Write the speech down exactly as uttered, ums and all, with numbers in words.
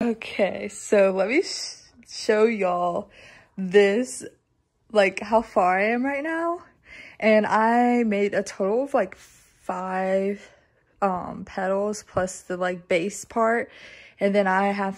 Okay, so let me sh show y'all this, like how far I am right now. And I made a total of like five um petals plus the like base part, and then I have